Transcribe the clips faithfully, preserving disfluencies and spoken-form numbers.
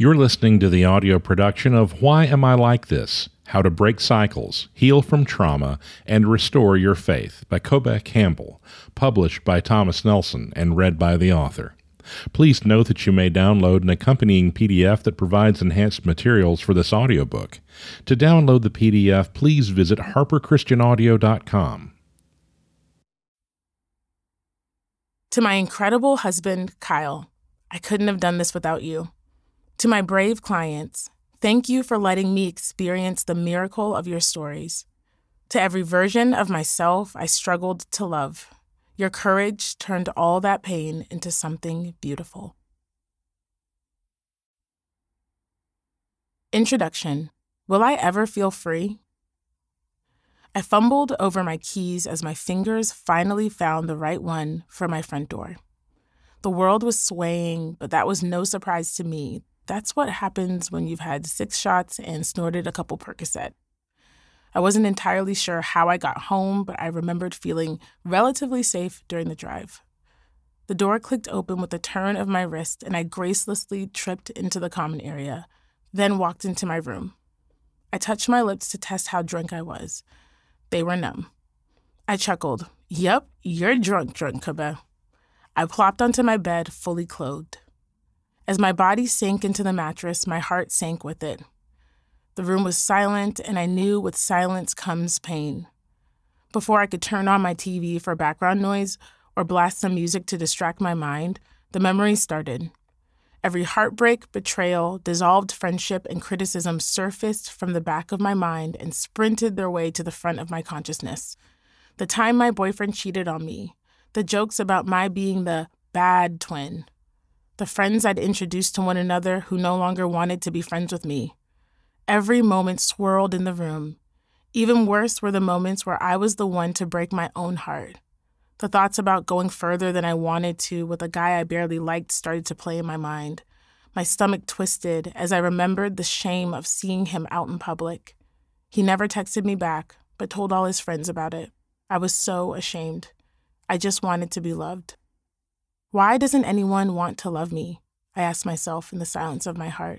You're listening to the audio production of Why Am I Like This? How to Break Cycles, Heal from Trauma, and Restore Your Faith by Campbell, published by Thomas Nelson and read by the author. Please note that you may download an accompanying P D F that provides enhanced materials for this audiobook. To download the P D F, please visit harper christian audio dot com. To my incredible husband, Kyle, I couldn't have done this without you. To my brave clients, thank you for letting me experience the miracle of your stories. To every version of myself I struggled to love, your courage turned all that pain into something beautiful. Introduction. Will I ever feel free? I fumbled over my keys as my fingers finally found the right one for my front door. The world was swaying, but that was no surprise to me. That's what happens when you've had six shots and snorted a couple Percocet. I wasn't entirely sure how I got home, but I remembered feeling relatively safe during the drive. The door clicked open with a turn of my wrist, and I gracelessly tripped into the common area, then walked into my room. I touched my lips to test how drunk I was. They were numb. I chuckled. Yup, you're drunk, drunk, Campbell. I plopped onto my bed, fully clothed. As my body sank into the mattress, my heart sank with it. The room was silent, and I knew with silence comes pain. Before I could turn on my T V for background noise or blast some music to distract my mind, the memories started. Every heartbreak, betrayal, dissolved friendship, and criticism surfaced from the back of my mind and sprinted their way to the front of my consciousness. The time my boyfriend cheated on me, the jokes about my being the bad twin, the friends I'd introduced to one another who no longer wanted to be friends with me. Every moment swirled in the room. Even worse were the moments where I was the one to break my own heart. The thoughts about going further than I wanted to with a guy I barely liked started to play in my mind. My stomach twisted as I remembered the shame of seeing him out in public. He never texted me back, but told all his friends about it. I was so ashamed. I just wanted to be loved. Why doesn't anyone want to love me? I asked myself in the silence of my heart.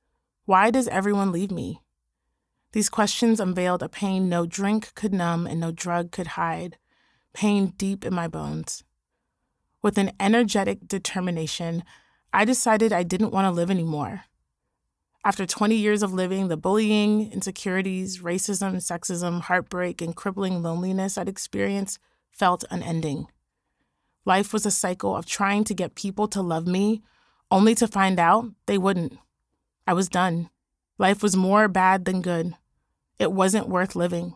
Why does everyone leave me? These questions unveiled a pain no drink could numb and no drug could hide, pain deep in my bones. With an energetic determination, I decided I didn't want to live anymore. After twenty years of living, the bullying, insecurities, racism, sexism, heartbreak, and crippling loneliness I'd experienced felt unending. Life was a cycle of trying to get people to love me, only to find out they wouldn't. I was done. Life was more bad than good. It wasn't worth living.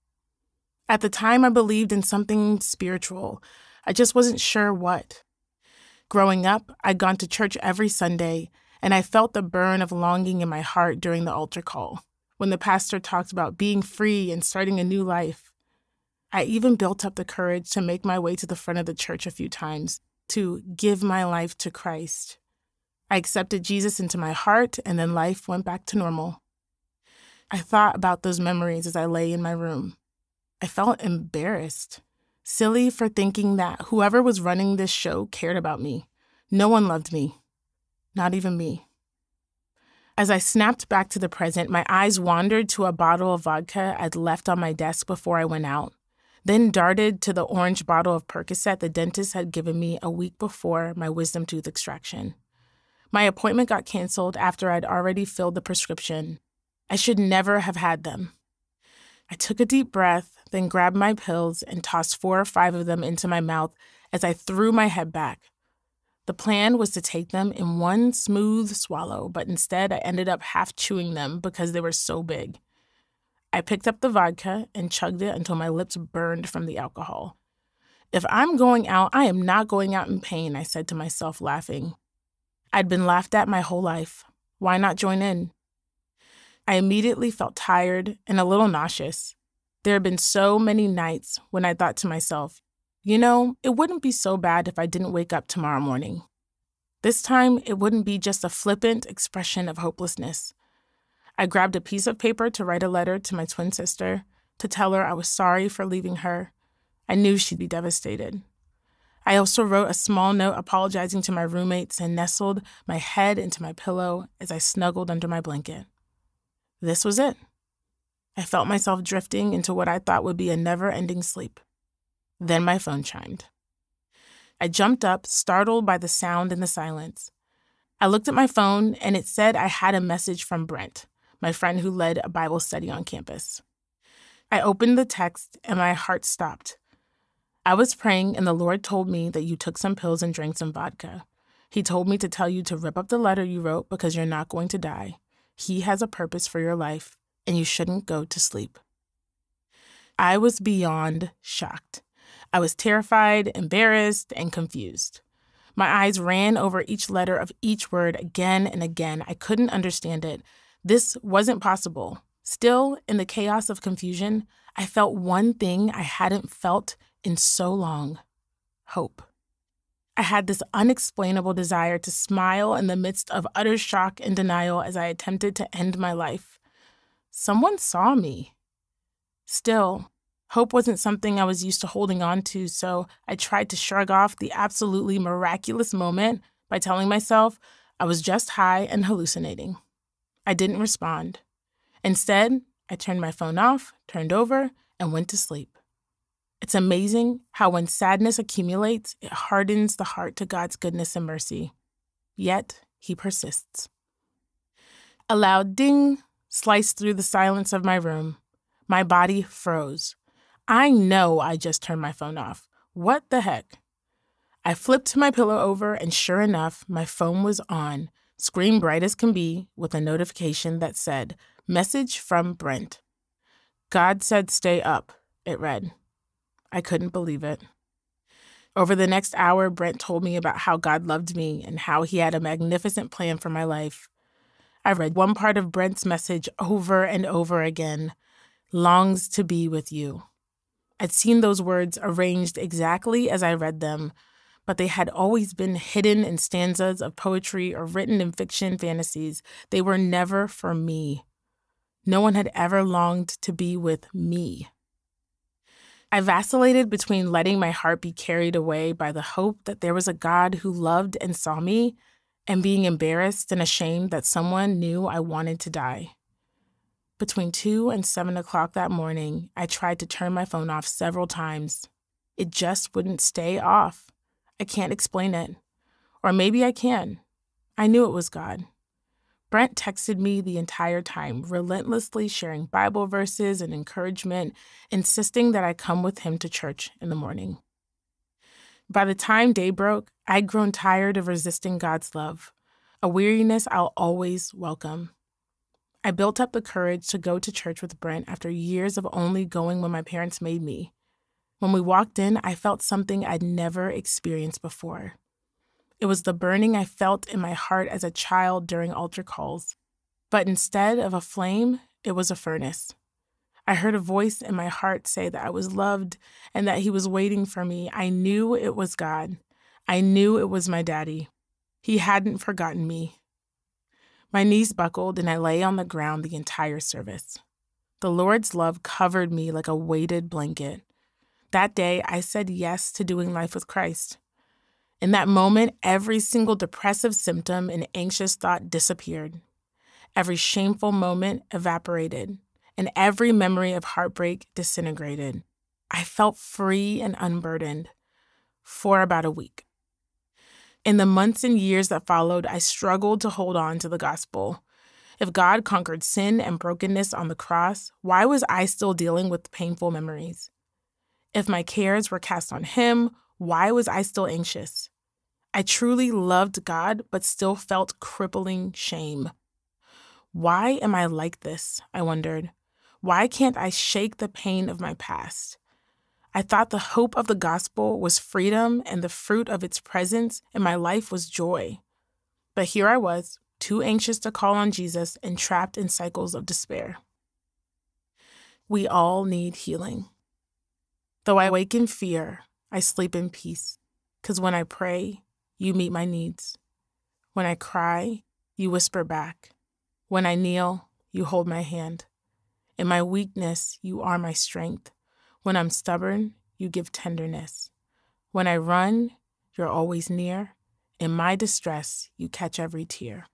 At the time, I believed in something spiritual. I just wasn't sure what. Growing up, I'd gone to church every Sunday, and I felt the burn of longing in my heart during the altar call, when the pastor talked about being free and starting a new life. I even built up the courage to make my way to the front of the church a few times, to give my life to Christ. I accepted Jesus into my heart, and then life went back to normal. I thought about those memories as I lay in my room. I felt embarrassed, silly for thinking that whoever was running this show cared about me. No one loved me, not even me. As I snapped back to the present, my eyes wandered to a bottle of vodka I'd left on my desk before I went out, then darted to the orange bottle of Percocet the dentist had given me a week before my wisdom tooth extraction. My appointment got canceled after I'd already filled the prescription. I should never have had them. I took a deep breath, then grabbed my pills and tossed four or five of them into my mouth as I threw my head back. The plan was to take them in one smooth swallow, but instead I ended up half chewing them because they were so big. I picked up the vodka and chugged it until my lips burned from the alcohol. If I'm going out, I am not going out in pain, I said to myself, laughing. I'd been laughed at my whole life. Why not join in? I immediately felt tired and a little nauseous. There had been so many nights when I thought to myself, you know, it wouldn't be so bad if I didn't wake up tomorrow morning. This time, it wouldn't be just a flippant expression of hopelessness. I grabbed a piece of paper to write a letter to my twin sister, to tell her I was sorry for leaving her. I knew she'd be devastated. I also wrote a small note apologizing to my roommates and nestled my head into my pillow as I snuggled under my blanket. This was it. I felt myself drifting into what I thought would be a never-ending sleep. Then my phone chimed. I jumped up, startled by the sound and the silence. I looked at my phone, and it said I had a message from Brent, my friend who led a Bible study on campus. I opened the text, and my heart stopped. I was praying, and the Lord told me that you took some pills and drank some vodka. He told me to tell you to rip up the letter you wrote because you're not going to die. He has a purpose for your life, and you shouldn't go to sleep. I was beyond shocked. I was terrified, embarrassed, and confused. My eyes ran over each letter of each word again and again. I couldn't understand it. This wasn't possible. Still, in the chaos of confusion, I felt one thing I hadn't felt in so long: hope. I had this unexplainable desire to smile in the midst of utter shock and denial as I attempted to end my life. Someone saw me. Still, hope wasn't something I was used to holding on to, so I tried to shrug off the absolutely miraculous moment by telling myself I was just high and hallucinating. I didn't respond. Instead, I turned my phone off, turned over, and went to sleep. It's amazing how when sadness accumulates, it hardens the heart to God's goodness and mercy. Yet, He persists. A loud ding sliced through the silence of my room. My body froze. I know I just turned my phone off. What the heck? I flipped my pillow over, and sure enough, my phone was on, screen bright as can be, with a notification that said, "Message from Brent." "God said stay up," it read. I couldn't believe it. Over the next hour, Brent told me about how God loved me and how He had a magnificent plan for my life. I read one part of Brent's message over and over again: "Longs to be with you." I'd seen those words arranged exactly as I read them, but they had always been hidden in stanzas of poetry or written in fiction fantasies. They were never for me. No one had ever longed to be with me. I vacillated between letting my heart be carried away by the hope that there was a God who loved and saw me, and being embarrassed and ashamed that someone knew I wanted to die. Between two and seven o'clock that morning, I tried to turn my phone off several times. It just wouldn't stay off. I can't explain it. Or maybe I can. I knew it was God. Brent texted me the entire time, relentlessly sharing Bible verses and encouragement, insisting that I come with him to church in the morning. By the time day broke, I'd grown tired of resisting God's love, a weariness I'll always welcome. I built up the courage to go to church with Brent after years of only going when my parents made me. When we walked in, I felt something I'd never experienced before. It was the burning I felt in my heart as a child during altar calls. But instead of a flame, it was a furnace. I heard a voice in my heart say that I was loved and that He was waiting for me. I knew it was God. I knew it was my daddy. He hadn't forgotten me. My knees buckled and I lay on the ground the entire service. The Lord's love covered me like a weighted blanket. That day, I said yes to doing life with Christ. In that moment, every single depressive symptom and anxious thought disappeared. Every shameful moment evaporated, and every memory of heartbreak disintegrated. I felt free and unburdened for about a week. In the months and years that followed, I struggled to hold on to the gospel. If God conquered sin and brokenness on the cross, why was I still dealing with painful memories? If my cares were cast on Him, why was I still anxious? I truly loved God, but still felt crippling shame. Why am I like this? I wondered. Why can't I shake the pain of my past? I thought the hope of the gospel was freedom and the fruit of its presence in my life was joy. But here I was, too anxious to call on Jesus and trapped in cycles of despair. We all need healing. Though I wake in fear, I sleep in peace, because when I pray, you meet my needs. When I cry, you whisper back. When I kneel, you hold my hand. In my weakness, you are my strength. When I'm stubborn, you give tenderness. When I run, you're always near. In my distress, you catch every tear.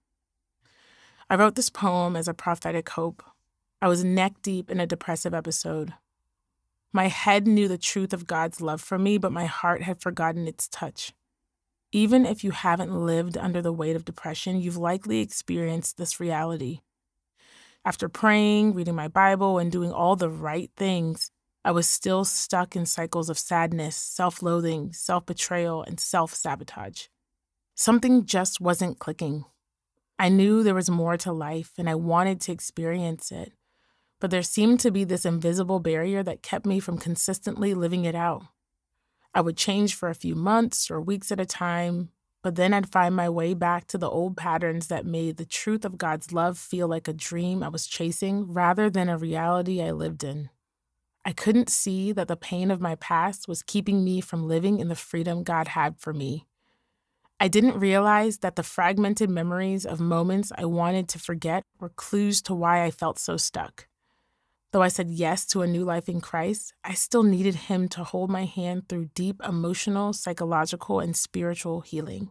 I wrote this poem as a prophetic hope. I was neck deep in a depressive episode. My head knew the truth of God's love for me, but my heart had forgotten its touch. Even if you haven't lived under the weight of depression, you've likely experienced this reality. After praying, reading my Bible, and doing all the right things, I was still stuck in cycles of sadness, self-loathing, self-betrayal, and self-sabotage. Something just wasn't clicking. I knew there was more to life, and I wanted to experience it. But there seemed to be this invisible barrier that kept me from consistently living it out. I would change for a few months or weeks at a time, but then I'd find my way back to the old patterns that made the truth of God's love feel like a dream I was chasing rather than a reality I lived in. I couldn't see that the pain of my past was keeping me from living in the freedom God had for me. I didn't realize that the fragmented memories of moments I wanted to forget were clues to why I felt so stuck. Though I said yes to a new life in Christ, I still needed Him to hold my hand through deep emotional, psychological, and spiritual healing.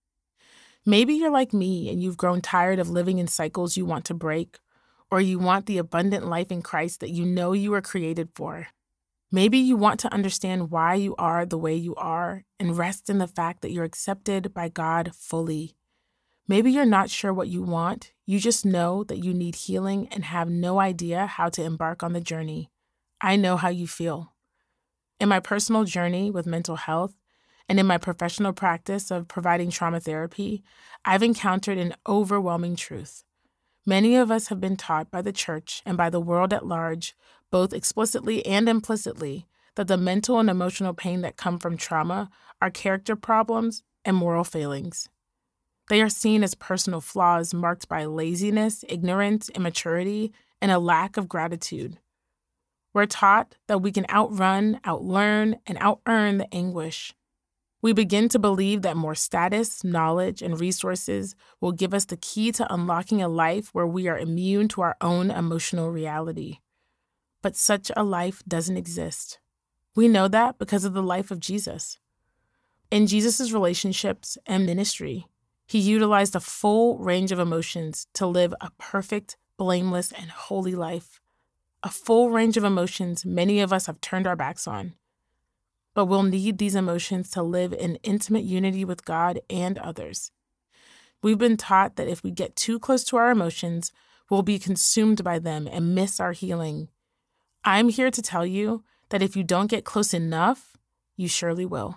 Maybe you're like me and you've grown tired of living in cycles you want to break, or you want the abundant life in Christ that you know you were created for. Maybe you want to understand why you are the way you are and rest in the fact that you're accepted by God fully. Maybe you're not sure what you want, you just know that you need healing and have no idea how to embark on the journey. I know how you feel. In my personal journey with mental health and in my professional practice of providing trauma therapy, I've encountered an overwhelming truth. Many of us have been taught by the church and by the world at large, both explicitly and implicitly, that the mental and emotional pain that come from trauma are character problems and moral failings. They are seen as personal flaws marked by laziness, ignorance, immaturity, and a lack of gratitude. We're taught that we can outrun, outlearn, and outearn the anguish. We begin to believe that more status, knowledge, and resources will give us the key to unlocking a life where we are immune to our own emotional reality. But such a life doesn't exist. We know that because of the life of Jesus. In Jesus' relationships and ministry, He utilized a full range of emotions to live a perfect, blameless, and holy life. A full range of emotions many of us have turned our backs on. But we'll need these emotions to live in intimate unity with God and others. We've been taught that if we get too close to our emotions, we'll be consumed by them and miss our healing. I'm here to tell you that if you don't get close enough, you surely will.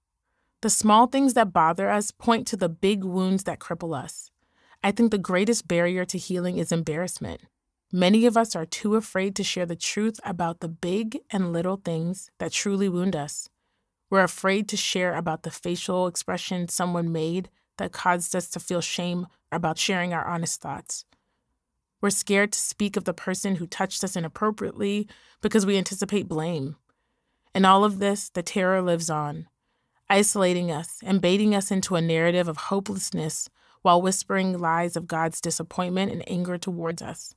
The small things that bother us point to the big wounds that cripple us. I think the greatest barrier to healing is embarrassment. Many of us are too afraid to share the truth about the big and little things that truly wound us. We're afraid to share about the facial expression someone made that caused us to feel shame about sharing our honest thoughts. We're scared to speak of the person who touched us inappropriately because we anticipate blame. In all of this, the terror lives on, isolating us and baiting us into a narrative of hopelessness while whispering lies of God's disappointment and anger towards us.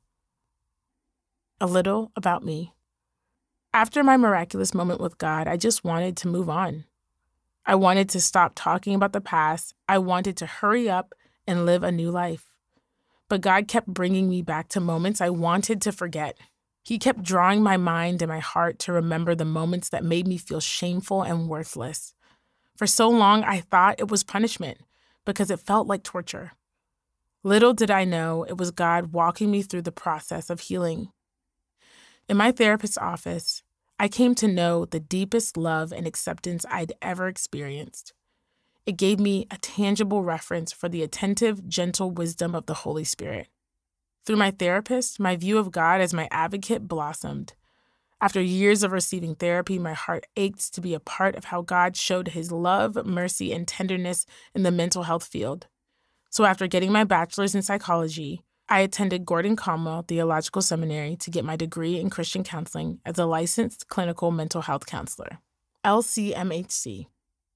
A little about me. After my miraculous moment with God, I just wanted to move on. I wanted to stop talking about the past. I wanted to hurry up and live a new life. But God kept bringing me back to moments I wanted to forget. He kept drawing my mind and my heart to remember the moments that made me feel shameful and worthless. For so long, I thought it was punishment because it felt like torture. Little did I know it was God walking me through the process of healing. In my therapist's office, I came to know the deepest love and acceptance I'd ever experienced. It gave me a tangible reference for the attentive, gentle wisdom of the Holy Spirit. Through my therapist, my view of God as my advocate blossomed. After years of receiving therapy, my heart ached to be a part of how God showed His love, mercy, and tenderness in the mental health field. So after getting my bachelor's in psychology, I attended Gordon Campbell Theological Seminary to get my degree in Christian counseling as a licensed clinical mental health counselor, L C M H C.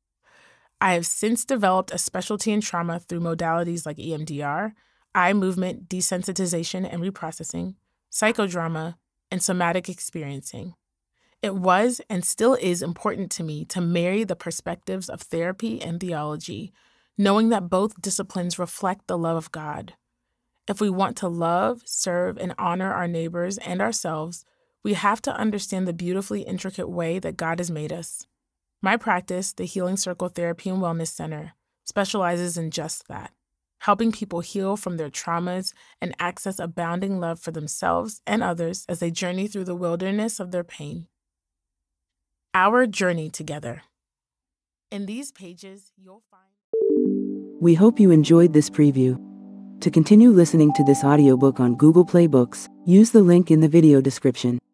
I have since developed a specialty in trauma through modalities like E M D R, eye movement desensitization and reprocessing, psychodrama, and somatic experiencing. It was and still is important to me to marry the perspectives of therapy and theology, knowing that both disciplines reflect the love of God. If we want to love, serve, and honor our neighbors and ourselves, we have to understand the beautifully intricate way that God has made us. My practice, the Healing Circle Therapy and Wellness Center, specializes in just that, helping people heal from their traumas and access abounding love for themselves and others as they journey through the wilderness of their pain. Our journey together. In these pages, you'll find... We hope you enjoyed this preview. To continue listening to this audiobook on Google Play Books, use the link in the video description.